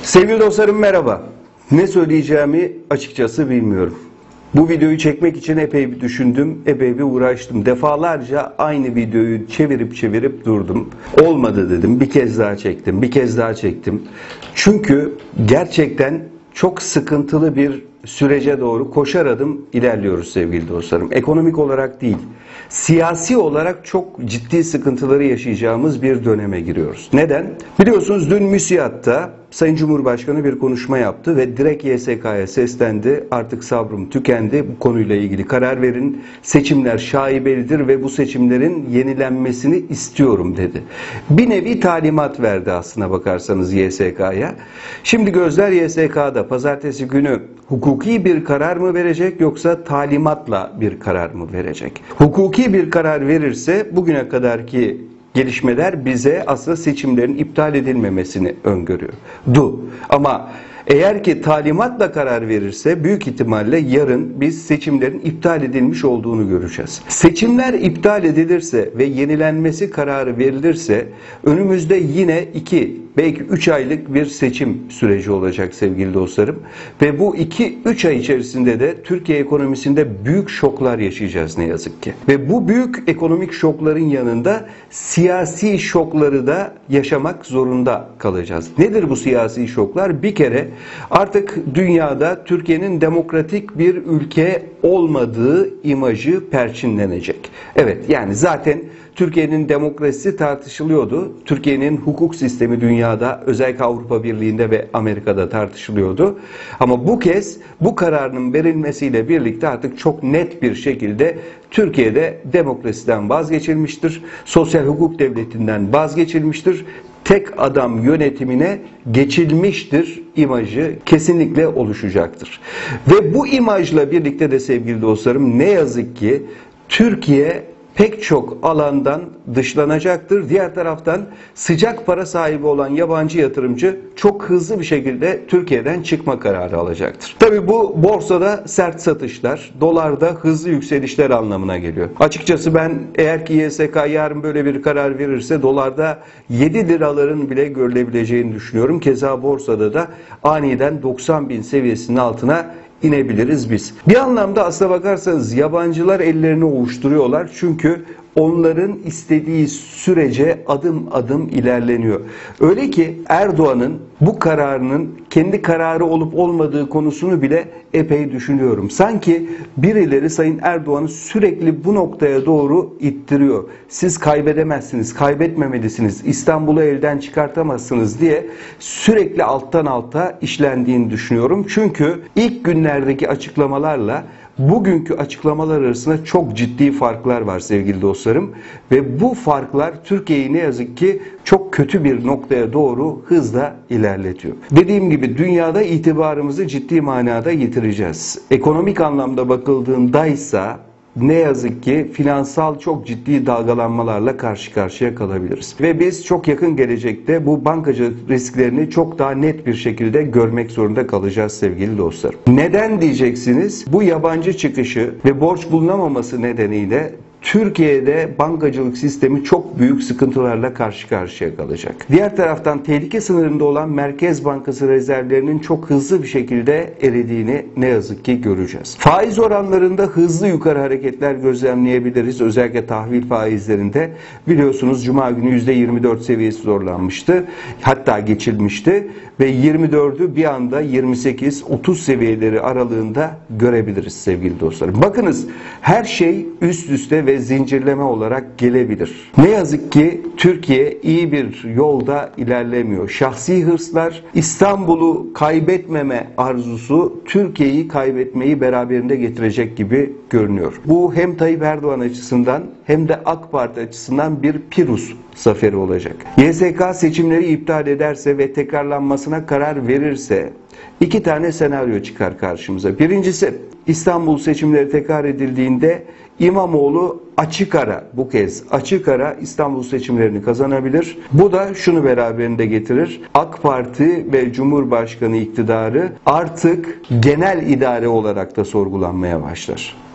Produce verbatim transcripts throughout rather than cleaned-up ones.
Sevgili dostlarım merhaba. Ne söyleyeceğimi açıkçası bilmiyorum. Bu videoyu çekmek için epey bir düşündüm, epey bir uğraştım. Defalarca aynı videoyu çevirip çevirip durdum. Olmadı dedim, bir kez daha çektim, bir kez daha çektim. Çünkü gerçekten çok sıkıntılı bir sürece doğru koşar adım ilerliyoruz sevgili dostlarım. Ekonomik olarak değil, siyasi olarak çok ciddi sıkıntıları yaşayacağımız bir döneme giriyoruz. Neden? Biliyorsunuz dün MÜSİAD'da Sayın Cumhurbaşkanı bir konuşma yaptı ve direkt Y S K'ya seslendi. Artık sabrım tükendi. Bu konuyla ilgili karar verin. Seçimler şaibelidir ve bu seçimlerin yenilenmesini istiyorum dedi. Bir nevi talimat verdi aslına bakarsanız Y S K'ya. Şimdi gözler Y S K'da. Pazartesi günü hukuki bir karar mı verecek yoksa talimatla bir karar mı verecek? Hukuki bir karar verirse bugüne kadarki gelişmeler bize aslında seçimlerin iptal edilmemesini öngörüyordu. Ama eğer ki talimatla karar verirse büyük ihtimalle yarın biz seçimlerin iptal edilmiş olduğunu göreceğiz. Seçimler iptal edilirse ve yenilenmesi kararı verilirse önümüzde yine iki belki üç aylık bir seçim süreci olacak sevgili dostlarım. Ve bu iki üç ay içerisinde de Türkiye ekonomisinde büyük şoklar yaşayacağız ne yazık ki. Ve bu büyük ekonomik şokların yanında siyasi şokları da yaşamak zorunda kalacağız. Nedir bu siyasi şoklar? Bir kere artık dünyada Türkiye'nin demokratik bir ülke olmadığı imajı perçinlenecek. Evet, yani zaten Türkiye'nin demokrasisi tartışılıyordu. Türkiye'nin hukuk sistemi dünyada, özellikle Avrupa Birliği'nde ve Amerika'da tartışılıyordu. Ama bu kez bu kararın verilmesiyle birlikte artık çok net bir şekilde Türkiye'de demokrasiden vazgeçilmiştir. Sosyal hukuk devletinden vazgeçilmiştir. Tek adam yönetimine geçilmiştir imajı kesinlikle oluşacaktır. Ve bu imajla birlikte de sevgili dostlarım ne yazık ki Türkiye pek çok alandan dışlanacaktır. Diğer taraftan sıcak para sahibi olan yabancı yatırımcı çok hızlı bir şekilde Türkiye'den çıkma kararı alacaktır. Tabii bu borsada sert satışlar, dolarda hızlı yükselişler anlamına geliyor. Açıkçası ben eğer ki Y S K yarın böyle bir karar verirse dolarda yedi liraların bile görülebileceğini düşünüyorum. Keza borsada da aniden doksan bin seviyesinin altına inebiliriz biz. Bir anlamda aslına bakarsanız yabancılar ellerini ovuşturuyorlar çünkü onların istediği sürece adım adım ilerleniyor. Öyle ki Erdoğan'ın bu kararının kendi kararı olup olmadığı konusunu bile epey düşünüyorum. Sanki birileri Sayın Erdoğan'ı sürekli bu noktaya doğru ittiriyor. Siz kaybedemezsiniz, kaybetmemelisiniz, İstanbul'u elden çıkartamazsınız diye sürekli alttan alta işlendiğini düşünüyorum. Çünkü ilk günlerdeki açıklamalarla bugünkü açıklamalar arasında çok ciddi farklar var sevgili dostlarım. Ve bu farklar Türkiye'yi ne yazık ki çok kötü bir noktaya doğru hızla ilerletiyor. Dediğim gibi dünyada itibarımızı ciddi manada yitireceğiz. Ekonomik anlamda bakıldığındaysa ne yazık ki finansal çok ciddi dalgalanmalarla karşı karşıya kalabiliriz. Ve biz çok yakın gelecekte bu bankacılık risklerini çok daha net bir şekilde görmek zorunda kalacağız sevgili dostlar. Neden diyeceksiniz? Bu yabancı çıkışı ve borç bulunamaması nedeniyle Türkiye'de bankacılık sistemi çok büyük sıkıntılarla karşı karşıya kalacak. Diğer taraftan tehlike sınırında olan Merkez Bankası rezervlerinin çok hızlı bir şekilde eridiğini ne yazık ki göreceğiz. Faiz oranlarında hızlı yukarı hareketler gözlemleyebiliriz. Özellikle tahvil faizlerinde biliyorsunuz Cuma günü yüzde yirmi dört seviyesi zorlanmıştı. Hatta geçilmişti ve yirmi dördü bir anda yirmi sekiz otuz seviyeleri aralığında görebiliriz sevgili dostlarım. Bakınız her şey üst üste ve zincirleme olarak gelebilir. Ne yazık ki Türkiye iyi bir yolda ilerlemiyor. Şahsi hırslar, İstanbul'u kaybetmeme arzusu Türkiye'yi kaybetmeyi beraberinde getirecek gibi görünüyor. Bu hem Tayyip Erdoğan açısından hem de AK Parti açısından bir Pirus zaferi olacak. Y S K seçimleri iptal ederse ve tekrarlanmasına karar verirse iki tane senaryo çıkar karşımıza. Birincisi İstanbul seçimleri tekrar edildiğinde İmamoğlu açık ara bu kez açık ara İstanbul seçimlerini kazanabilir. Bu da şunu beraberinde getirir. AK Parti ve Cumhurbaşkanı iktidarı artık genel idare olarak da sorgulanmaya başlar.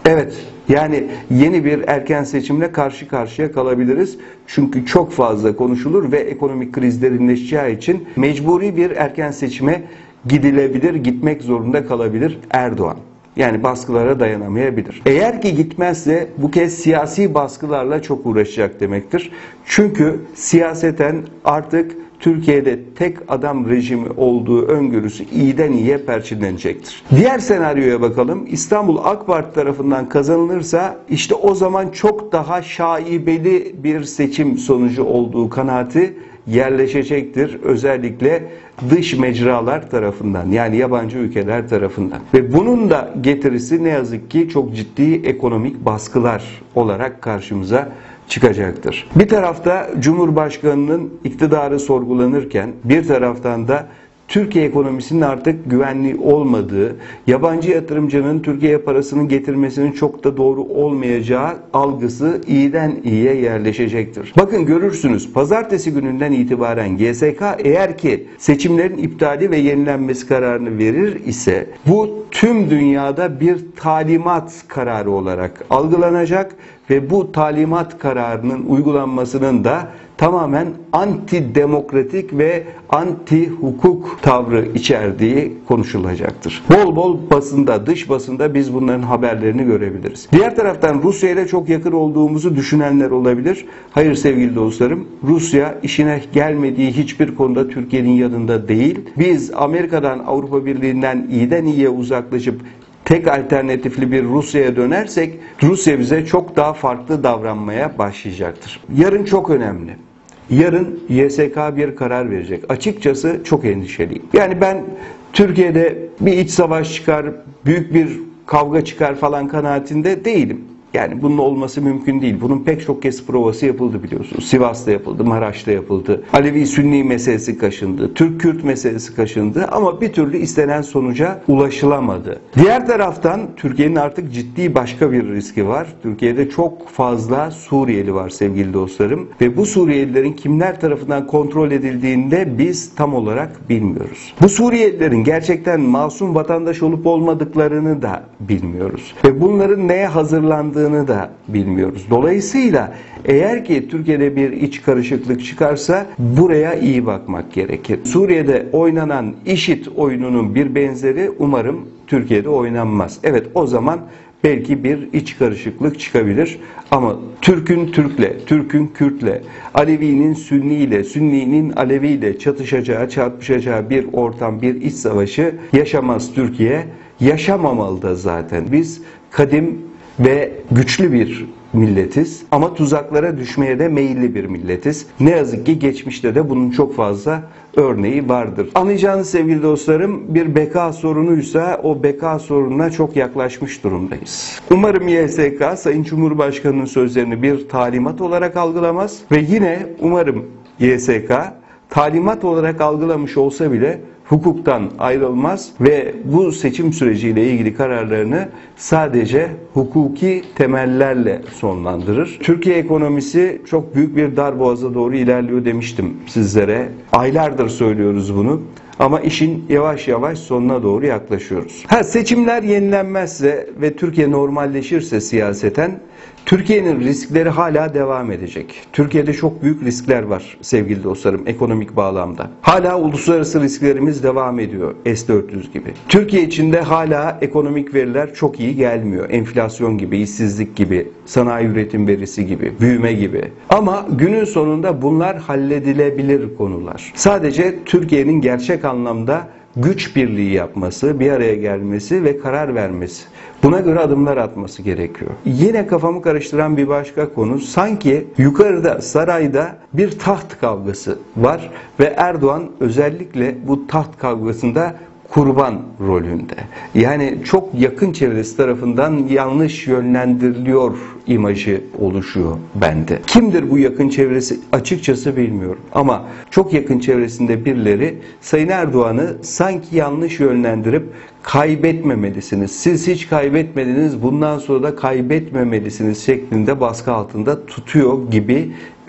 Evet, yani yeni bir erken seçimle karşı karşıya kalabiliriz. Çünkü çok fazla konuşulur ve ekonomik kriz derinleşeceği için mecburi bir erken seçime gidilebilir, gitmek zorunda kalabilir Erdoğan. Yani baskılara dayanamayabilir. Eğer ki gitmezse bu kez siyasi baskılarla çok uğraşacak demektir. Çünkü siyaseten artık Türkiye'de tek adam rejimi olduğu öngörüsü iyiden iyiye perçinlenecektir. Diğer senaryoya bakalım. İstanbul AK Parti tarafından kazanılırsa işte o zaman çok daha şaibeli bir seçim sonucu olduğu kanaati yerleşecektir. Özellikle dış mecralar tarafından, yani yabancı ülkeler tarafından. Ve bunun da getirisi ne yazık ki çok ciddi ekonomik baskılar olarak karşımıza çıkacaktır. Bir tarafta Cumhurbaşkanı'nın iktidarı sorgulanırken bir taraftan da Türkiye ekonomisinin artık güvenli olmadığı, yabancı yatırımcının Türkiye'ye parasını getirmesinin çok da doğru olmayacağı algısı iyiden iyiye yerleşecektir. Bakın görürsünüz, pazartesi gününden itibaren G S K eğer ki seçimlerin iptali ve yenilenmesi kararını verir ise bu tüm dünyada bir talimat kararı olarak algılanacak ve bu talimat kararının uygulanmasının da tamamen antidemokratik ve anti hukuk tavrı içerdiği konuşulacaktır. Bol bol basında, dış basında biz bunların haberlerini görebiliriz. Diğer taraftan Rusya ile çok yakın olduğumuzu düşünenler olabilir. Hayır sevgili dostlarım, Rusya işine gelmediği hiçbir konuda Türkiye'nin yanında değil. Biz Amerika'dan, Avrupa Birliği'nden iyiden iyiye uzaklaşıp tek alternatifli bir Rusya'ya dönersek Rusya bize çok daha farklı davranmaya başlayacaktır. Yarın çok önemli. Yarın Y S K bir karar verecek. Açıkçası çok endişeliyim. Yani ben Türkiye'de bir iç savaş çıkar, büyük bir kavga çıkar falan kanaatinde değilim. Yani bunun olması mümkün değil. Bunun pek çok kez provası yapıldı biliyorsunuz. Sivas'ta yapıldı, Maraş'ta yapıldı. Alevi-Sünni meselesi kaşındı. Türk-Kürt meselesi kaşındı ama bir türlü istenen sonuca ulaşılamadı. Diğer taraftan Türkiye'nin artık ciddi başka bir riski var. Türkiye'de çok fazla Suriyeli var sevgili dostlarım. Ve bu Suriyelilerin kimler tarafından kontrol edildiğinde biz tam olarak bilmiyoruz. Bu Suriyelilerin gerçekten masum vatandaş olup olmadıklarını da bilmiyoruz. Ve bunların neye hazırlandığını da bilmiyoruz. Dolayısıyla eğer ki Türkiye'de bir iç karışıklık çıkarsa buraya iyi bakmak gerekir. Suriye'de oynanan IŞİD oyununun bir benzeri umarım Türkiye'de oynanmaz. Evet, o zaman belki bir iç karışıklık çıkabilir ama Türk'ün Türk'le, Türk'ün Kürt'le, Alevi'nin Sünni'yle, Sünni'nin Alevi'yle çatışacağı, çarpışacağı bir ortam, bir iç savaşı yaşamaz Türkiye. Yaşamamalı da zaten. Biz kadim ve güçlü bir milletiz ama tuzaklara düşmeye de meyilli bir milletiz. Ne yazık ki geçmişte de bunun çok fazla örneği vardır. Anlayacağınız sevgili dostlarım, bir beka sorunuysa o beka sorununa çok yaklaşmış durumdayız. Umarım Y S K Sayın Cumhurbaşkanı'nın sözlerini bir talimat olarak algılamaz ve yine umarım Y S K talimat olarak algılamış olsa bile hukuktan ayrılmaz ve bu seçim süreciyle ilgili kararlarını sadece hukuki temellerle sonlandırır. Türkiye ekonomisi çok büyük bir darboğaza doğru ilerliyor demiştim sizlere. Aylardır söylüyoruz bunu. Ama işin yavaş yavaş sonuna doğru yaklaşıyoruz. Ha, seçimler yenilenmezse ve Türkiye normalleşirse siyaseten Türkiye'nin riskleri hala devam edecek. Türkiye'de çok büyük riskler var sevgili dostlarım ekonomik bağlamda. Hala uluslararası risklerimiz devam ediyor S dört yüz gibi. Türkiye içinde hala ekonomik veriler çok iyi gelmiyor. Enflasyon gibi, işsizlik gibi, sanayi üretim verisi gibi, büyüme gibi. Ama günün sonunda bunlar halledilebilir konular. Sadece Türkiye'nin gerçek anlamda güç birliği yapması, bir araya gelmesi ve karar vermesi. Buna göre adımlar atması gerekiyor. Yine kafamı karıştıran bir başka konu, sanki yukarıda sarayda bir taht kavgası var ve Erdoğan özellikle bu taht kavgasında kurban rolünde. Yani çok yakın çevresi tarafından yanlış yönlendiriliyor imajı oluşuyor bende. Kimdir bu yakın çevresi açıkçası bilmiyorum. Ama çok yakın çevresinde birileri Sayın Erdoğan'ı sanki yanlış yönlendirip kaybetmemelisiniz, siz hiç kaybetmediniz, bundan sonra da kaybetmemelisiniz şeklinde baskı altında tutuyor gibi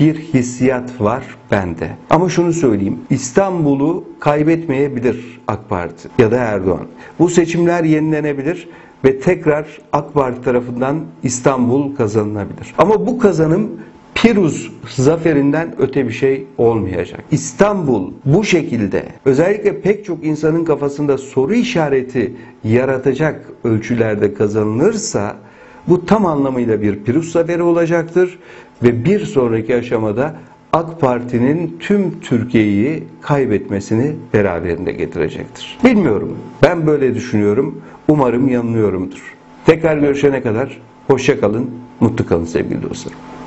bir hissiyat var bende. Ama şunu söyleyeyim, İstanbul'u kaybetmeyebilir AK Parti ya da Erdoğan. Bu seçimler yenilenebilir ve tekrar AK Parti tarafından İstanbul kazanılabilir. Ama bu kazanım Piruz zaferinden öte bir şey olmayacak. İstanbul bu şekilde özellikle pek çok insanın kafasında soru işareti yaratacak ölçülerde kazanılırsa bu tam anlamıyla bir Piruz zaferi olacaktır ve bir sonraki aşamada AK Parti'nin tüm Türkiye'yi kaybetmesini beraberinde getirecektir. Bilmiyorum. Ben böyle düşünüyorum. Umarım yanılıyorumdur. Tekrar görüşene kadar hoşça kalın, mutlu kalın sevgili dostlarım.